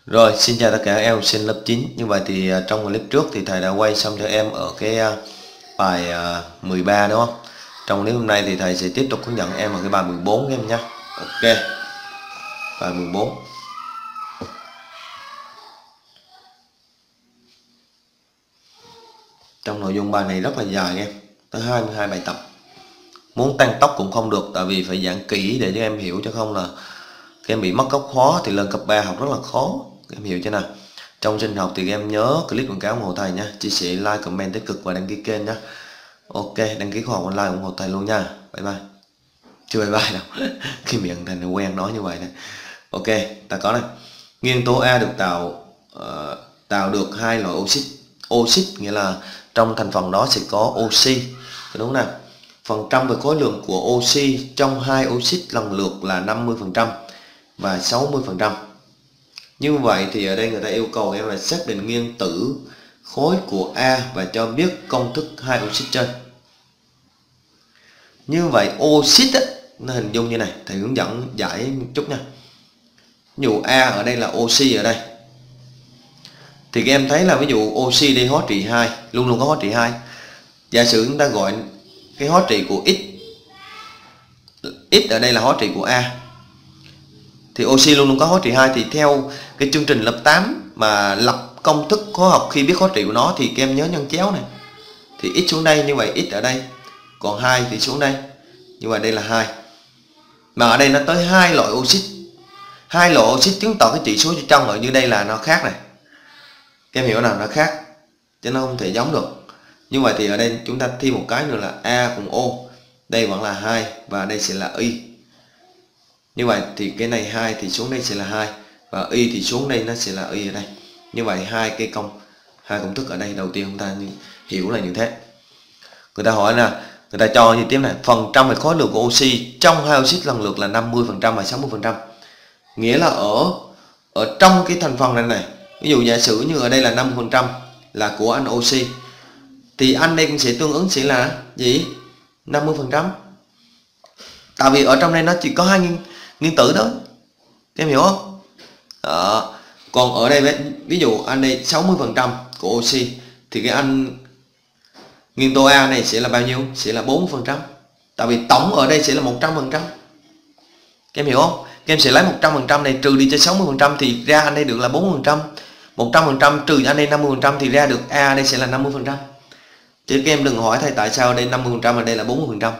Rồi, xin chào tất cả các em học sinh lớp 9. Như vậy thì trong clip trước thì thầy đã quay xong cho em ở cái bài 13 đúng không? Trong clip hôm nay thì thầy sẽ tiếp tục hướng dẫn em ở cái bài 14 em nhé. Ok. Bài 14. Trong nội dung bài này rất là dài em, tới 22 bài tập. Muốn tăng tốc cũng không được, tại vì phải giảng kỹ để cho em hiểu, chứ không là các em bị mất gốc khó thì lên cấp 3 học rất là khó. Các em hiểu chưa nào? Trong trình học thì các em nhớ click quảng cáo ủng hộ thầy nha, chia sẻ, like, comment tích cực và đăng ký kênh nhé. Ok, đăng ký khóa học online ủng hộ thầy luôn nha. Bye bye. Chưa bye bye đâu. Cái miệng thầy nó quen nói như vậy đấy. Ok, ta có này. Nguyên tố A được tạo được hai loại oxit. Oxit nghĩa là trong thành phần đó sẽ có oxy, đúng nào? Phần trăm về khối lượng của oxy trong hai oxit lần lượt là 50% và 60%. Như vậy thì ở đây người ta yêu cầu em là xác định nguyên tử khối của A và cho biết công thức hai oxit trên. Như vậy oxit á, nó hình dung như này, thầy hướng dẫn giải một chút nha. Ví dụ A ở đây là oxy ở đây, thì các em thấy là ví dụ oxy đây hóa trị 2, luôn luôn có hóa trị 2. Giả sử chúng ta gọi cái hóa trị của X, X ở đây là hóa trị của A, thì oxy luôn luôn có hóa trị 2. Thì theo cái chương trình lớp 8 mà lập công thức hóa học khi biết hóa trị của nó thì các em nhớ nhân chéo này. Thì X xuống đây, như vậy X ở đây, còn 2 thì xuống đây, như vậy đây là 2. Mà ở đây nó tới hai loại oxit. Hai loại oxit chứng tỏ cái chỉ số trong ở như đây là nó khác này. Các em hiểu nào, nó khác chứ nó không thể giống được. Như vậy thì ở đây chúng ta thêm một cái nữa là A cùng O, đây vẫn là 2 và đây sẽ là Y. Như vậy thì cái này 2 thì xuống đây sẽ là 2 và Y thì xuống đây nó sẽ là Y ở đây. Như vậy hai công thức ở đây đầu tiên chúng ta hiểu là như thế. Người ta hỏi là người ta cho như tiếp này, phần trăm về khối lượng của oxy trong hai oxit lần lượt là 50% và 60%. Nghĩa là ở trong cái thành phần này này, ví dụ giả sử như ở đây là 50% là của anh oxy, thì anh đây cũng sẽ tương ứng sẽ là gì? 50%. Tại vì ở trong đây nó chỉ có hai nguyên tử thôi. Em hiểu không? Đó. Còn ở đây ví dụ anh đây 60% của oxy, thì cái anh nguyên tố A này sẽ là bao nhiêu? Sẽ là 40%. Tại vì tổng ở đây sẽ là 100%. Các em hiểu không? Các em sẽ lấy 100% này trừ đi cho 60% thì ra anh đây được là 40%. 100% trừ anh đây 50% thì ra được A đây sẽ là 50%. Chứ các em đừng hỏi thầy tại sao đây 50% và đây là 40%.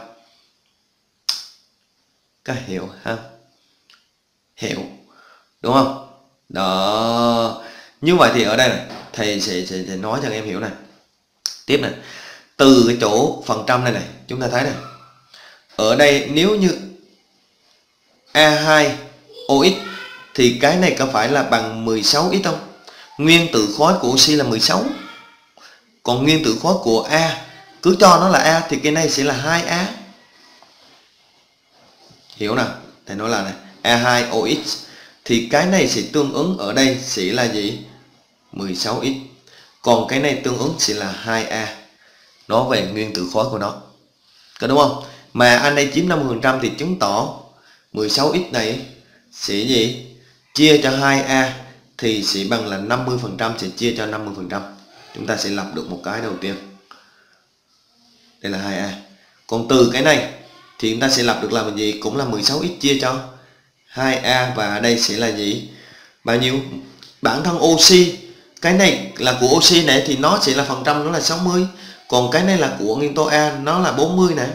Các hiểu ha? Hiểu đúng không? Đó. Như vậy thì ở đây này, thầy sẽ nói cho các em hiểu này. Tiếp này, từ cái chỗ phần trăm này này, chúng ta thấy này, ở đây nếu như A2OX thì cái này có phải là bằng 16X không? Nguyên tử khối của oxy là 16, còn nguyên tử khối của A cứ cho nó là A thì cái này sẽ là 2A. Hiểu nào? Thầy nói là này, A2OX thì cái này sẽ tương ứng ở đây sẽ là gì? 16X. Còn cái này tương ứng sẽ là 2A. Nó về nguyên tử khối của nó. Có đúng không? Mà anh đây chiếm 50% thì chứng tỏ 16X này sẽ gì? Chia cho 2A thì sẽ bằng là 50% sẽ chia cho 50%. Chúng ta sẽ lập được một cái đầu tiên. Đây là 2A. Còn từ cái này thì chúng ta sẽ lập được là gì? Cũng là 16X chia cho 2A và đây sẽ là gì? Bao nhiêu? Bản thân oxy, cái này là của oxy này thì nó sẽ là phần trăm, nó là 60. Còn cái này là của nguyên tố A, nó là 40 này.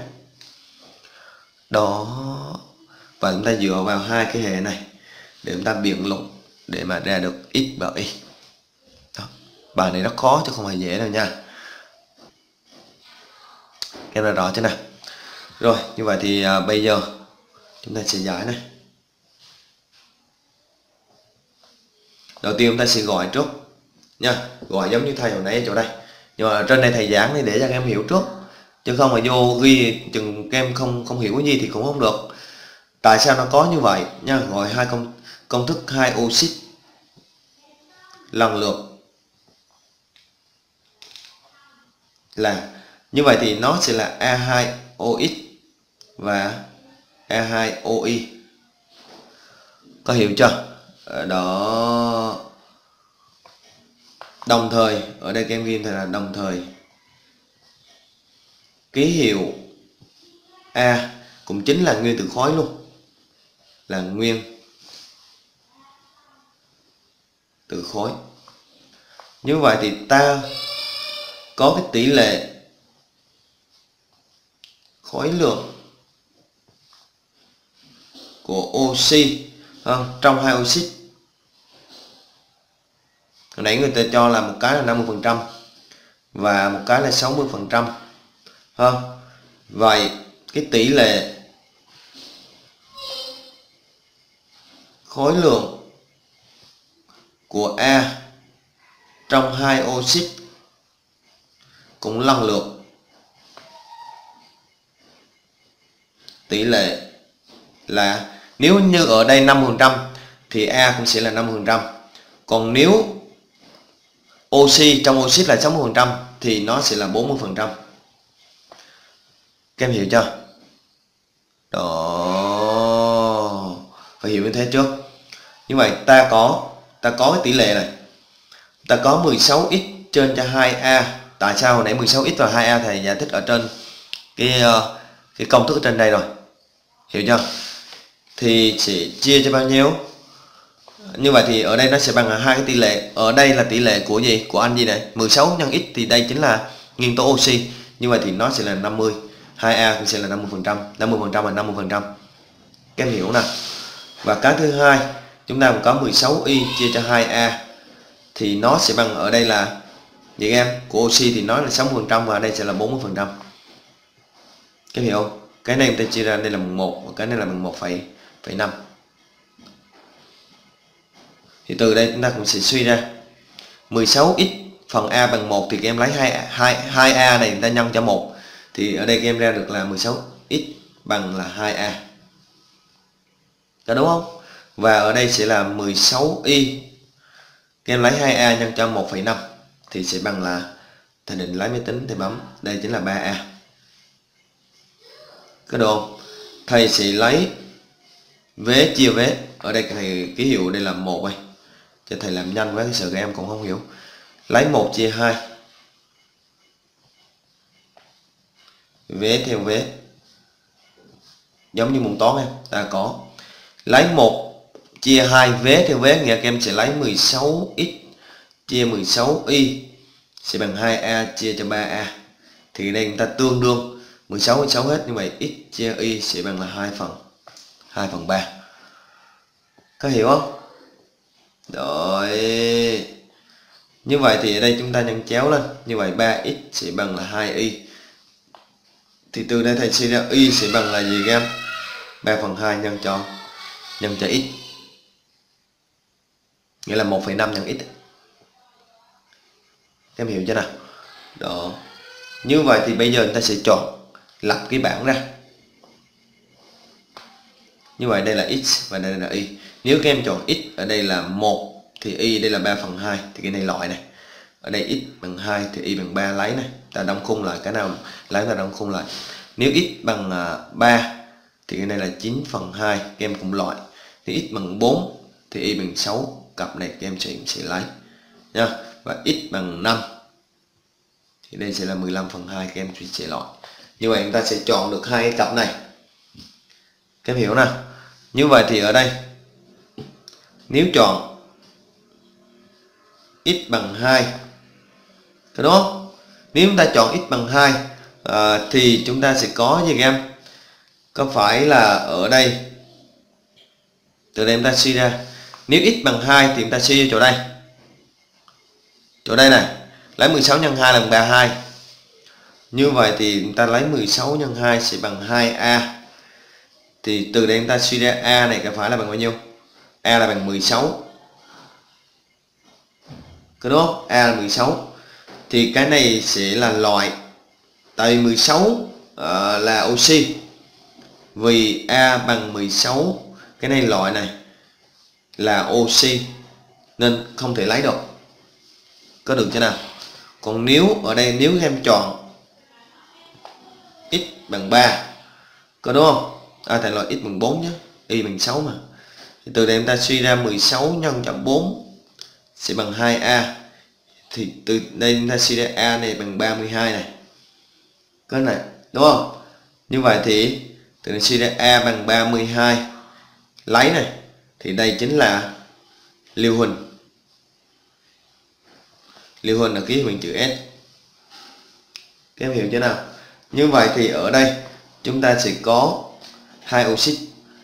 Đó. Và chúng ta dựa vào hai cái hệ này để chúng ta biện luận để mà ra được X và Y. Đó. Bài này rất khó chứ không hề dễ đâu nha. Em đã rõ chưa nào? Rồi, như vậy thì bây giờ chúng ta sẽ giải này. Đầu tiên chúng ta sẽ gọi trước nha, gọi giống như thầy hồi nãy ở chỗ đây. Nhưng mà trên này thầy giảng này để cho các em hiểu trước, chứ không mà vô ghi chừng các em không hiểu cái gì thì cũng không được. Tại sao nó có như vậy nha? Gọi hai công thức hai oxit lần lượt là như vậy thì nó sẽ là A2OX và A2OI. Có hiểu chưa? Đó. Đồng thời, ở đây các em ghi là đồng thời ký hiệu A cũng chính là nguyên tử khối luôn, là nguyên tử khối. Như vậy thì ta có cái tỷ lệ khối lượng của oxy trong hai oxit. Hồi nãy người ta cho là một cái là 50% và một cái là 60%. Vậy cái tỷ lệ khối lượng của A trong hai oxit cũng lần lượt tỷ lệ là, nếu như ở đây 50% thì A cũng sẽ là 50%. Còn nếu oxy trong oxit là 60% thì nó sẽ là 40%. Các em hiểu chưa? Đó, phải hiểu như thế trước. Như vậy ta có cái tỷ lệ này, ta có 16x trên cho 2a. Tại sao hồi nãy 16x và 2a thầy giải thích ở trên cái công thức ở trên đây rồi, hiểu chưa? Thì sẽ chia cho bao nhiêu? Như vậy thì ở đây nó sẽ bằng hai cái tỷ lệ. Ở đây là tỷ lệ của gì? Của anh gì này? 16 nhân x thì đây chính là nguyên tố oxy. Như vậy thì nó sẽ là 50. 2a cũng sẽ là 50%. 50% là 50%. Các em hiểu nè. Và cái thứ hai, chúng ta có 16y chia cho 2a thì nó sẽ bằng, ở đây là gì các em? Của oxy thì nó là 60% và ở đây sẽ là 40%. Các em hiểu không? Cái này chúng ta chia ra đây là bằng 1 và cái này là bằng 1,5. Thì từ đây chúng ta cũng sẽ suy ra 16x phần a bằng 1 thì các em lấy 2a này chúng ta nhân cho 1 thì ở đây các em ra được là 16x bằng là 2a. Có đúng không? Và ở đây sẽ là 16y, các em lấy 2a nhân cho 1,5 thì sẽ bằng là, thầy định lấy máy tính thì bấm, đây chính là 3a. Có được không? Thầy sẽ lấy vế chia vế. Ở đây thầy ký hiệu đây là 1 đây, cho thầy làm nhanh với cái sự các em cũng không hiểu. Lấy 1 chia 2, vế theo vế, giống như môn toán em ta có. Lấy 1 chia 2 vế theo vế, nghĩa các em sẽ lấy 16x chia 16y sẽ bằng 2a chia cho 3a. Thì đây chúng ta tương đương 16 hết, như vậy x chia y sẽ bằng là 2/3. Có hiểu không? Rồi. Như vậy thì ở đây chúng ta nhân chéo lên, như vậy 3x sẽ bằng là 2y. Thì từ đây thầy suy ra y sẽ bằng là gì các em? 3/2 nhân cho x, nghĩa là 1,5 nhân x. Em hiểu chưa nào? Đó. Như vậy thì bây giờ chúng ta sẽ chọn lập cái bảng ra. Như vậy đây là x và đây là y. Nếu các em chọn x ở đây là 1 thì y đây là 3/2 thì cái này loại này. Ở đây x bằng 2 thì y bằng 3 lấy này. Ta đóng khung lại, cái nào lấy ta đóng khung lại. Nếu x bằng 3 thì cái này là 9/2, các em cũng loại. Nếu x bằng 4 thì y bằng 6, cặp này các em sẽ lấy nha. Và x bằng 5 thì đây sẽ là 15/2, các em sẽ loại. Như vậy chúng ta sẽ chọn được hai cái cặp này. Các em hiểu nào? Như vậy thì ở đây nếu chọn x bằng 2, có đúng không? Nếu chúng ta chọn x bằng 2 thì chúng ta sẽ có gì các em? Có phải là ở đây, từ đây chúng ta suy ra, nếu x bằng 2 thì chúng ta suy cho chỗ đây này, lấy 16 nhân 2 là bằng 32. Như vậy thì chúng ta lấy 16 nhân 2 sẽ bằng 2a. Thì từ đây chúng ta suy ra a này có phải là bằng bao nhiêu? A là bằng 16. Có đúng không? A là 16. Thì cái này sẽ là loại. Tại vì 16 là oxy. Vì A bằng 16, cái này loại này là oxy nên không thể lấy được. Có được chưa nào? Còn nếu ở đây nếu em chọn x bằng 3, có đúng không? Tại loại x bằng 4 nhé, y bằng 6 mà. Thì từ đây chúng ta suy ra 16 nhân cho 4 sẽ bằng 2a. thì từ đây chúng ta suy ra A này bằng 32 này, cái này đúng không? Như vậy thì từ này suy ra A bằng 32 lấy này, thì đây chính là Liêu Huỳnh. Liêu Huỳnh là ký hiệu bằng chữ S. Các em hiểu chưa nào? Như vậy thì ở đây chúng ta sẽ có hai oxit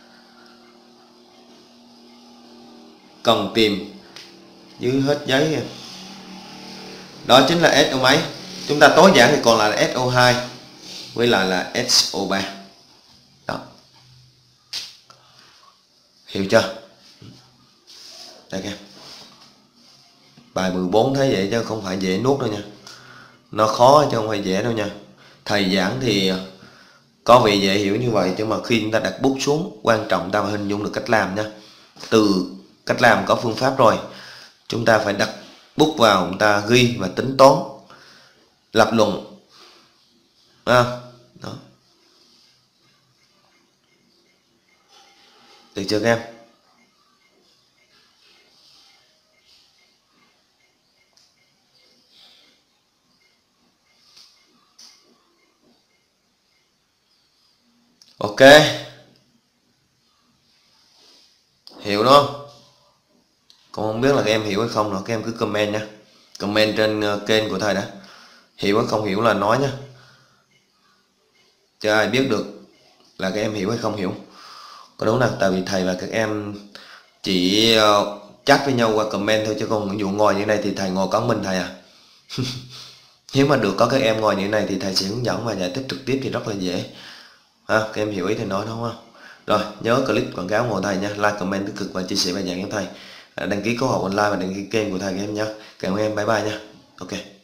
cần tìm dưới hết giấy nha. Đó chính là SO mấy. Chúng ta tối giản thì còn lại là SO2 với lại là SO3. Đó. Hiểu chưa? Đây các em. Bài 14 thấy vậy chứ không phải dễ nuốt đâu nha. Nó khó chứ không phải dễ đâu nha. Thầy giảng thì có vẻ dễ hiểu như vậy, nhưng mà khi chúng ta đặt bút xuống, quan trọng ta phải hình dung được cách làm nha. Từ cách làm có phương pháp rồi, chúng ta phải đặt bút vào, chúng ta ghi và tính toán, lập luận. Đó. Được chưa các em? Ok. Hiểu đúng không? Còn không biết là các em hiểu hay không nữa, các em cứ comment nha. Comment trên kênh của thầy đó. Hiểu hay không hiểu là nói nha. Cho ai biết được là các em hiểu hay không hiểu. Có đúng nào? Tại vì thầy và các em chỉ chat với nhau qua comment thôi, chứ còn ví dụ ngồi như này thì thầy ngồi có mình thầy à. Nếu mà được có các em ngồi như này thì thầy sẽ hướng dẫn và giải thích trực tiếp thì rất là dễ. Các em hiểu ý thầy nói đúng không? Rồi, nhớ click quảng cáo của thầy nha, like, comment tích cực và chia sẻ bài giảng của thầy. Đăng ký câu hỏi online và đăng ký kênh của thầy các em nhé. Cảm ơn em, bye bye nha. Ok.